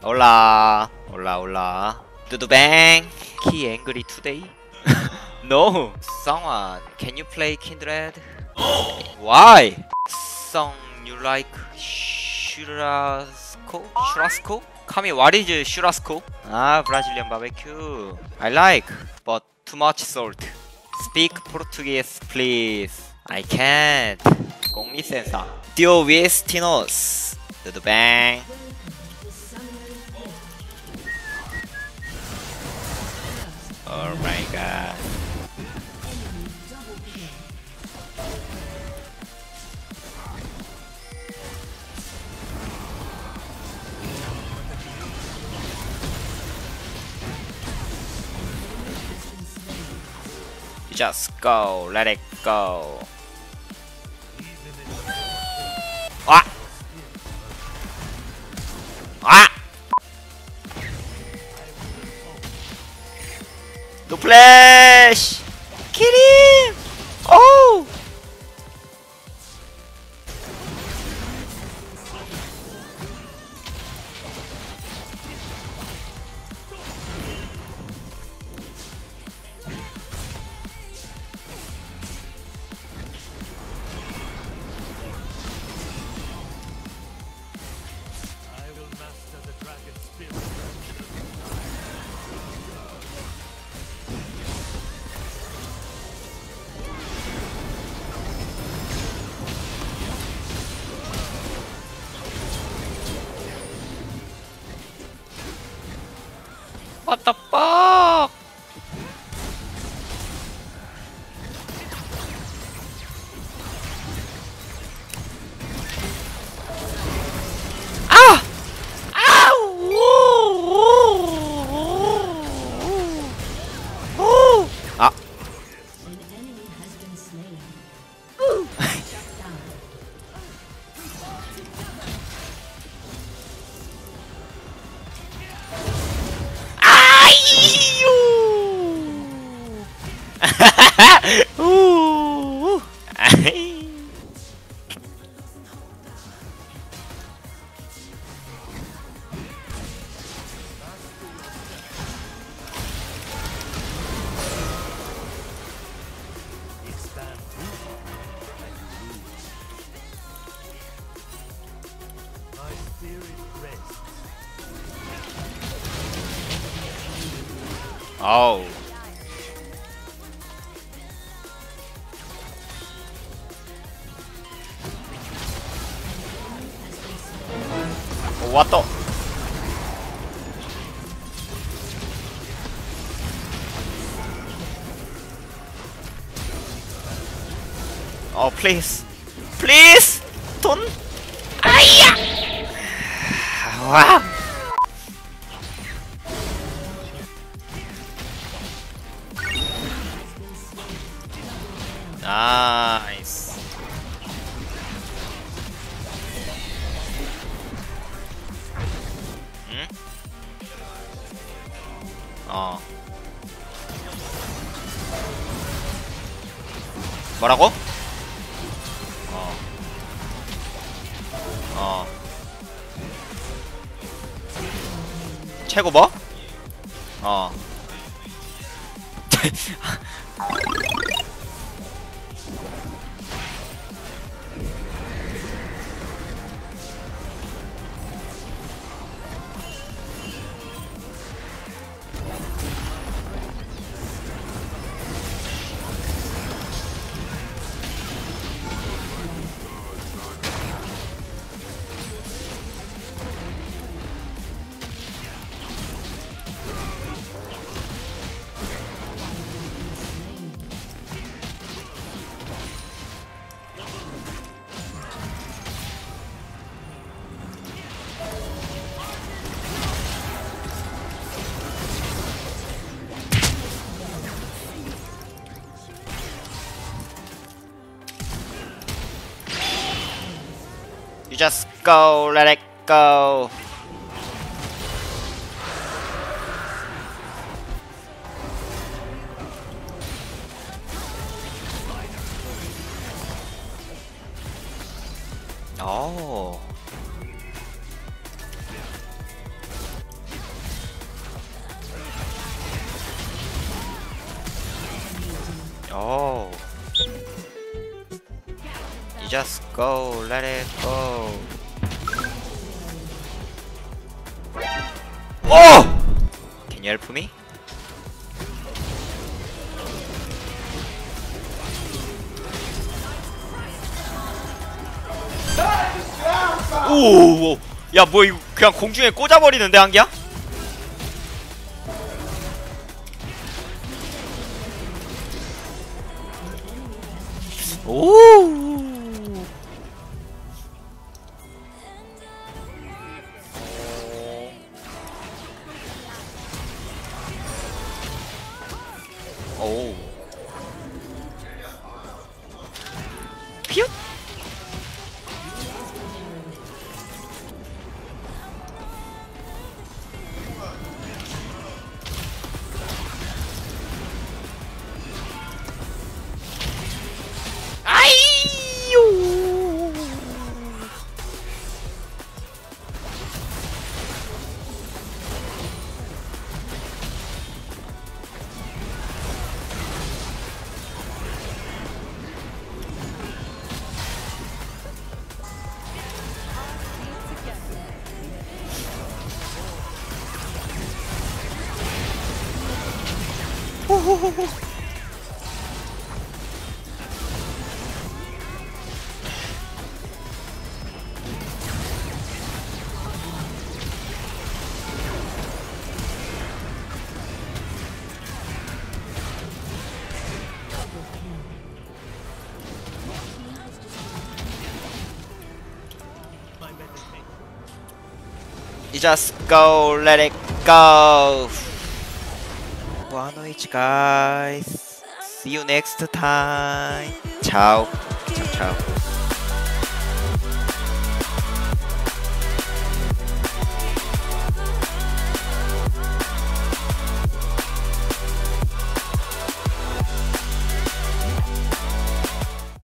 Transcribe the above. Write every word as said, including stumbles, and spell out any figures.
Hola, hola, hola. Dudu bang. He angry today? No. Someone, can you play Kindred? Why? Song you like churrasco? Churrasco? Kami, what is churrasco? Ah, Brazilian barbecue. I like, but too much salt. Speak Portuguese, please. I can't. Con licença. Tío Viestinos. Tudo bem? Oh my god. Just go, let it go. Ah! Ah! No flash! Kill him! Oh! What the fuck? Ah! Ah! Woo! Woo! Ah. Ooh. Oh. What the? Oh, please. Please! Don't. Aya! Wow. Nice. 응? 어. 뭐라고? 어. 어. 최고 뭐? 어. You just go, let it go. Oh. Oh. You just go, let it go. Oh! Can you help me? 오, 야, 뭐 이거 그냥 공중에 꽂아버리는데 한기야? 오. 오. 피웃. 아이요. 호호호호. You just go, let it go. Buenas noches, guys. See you next time. Ciao. Ciao, ciao.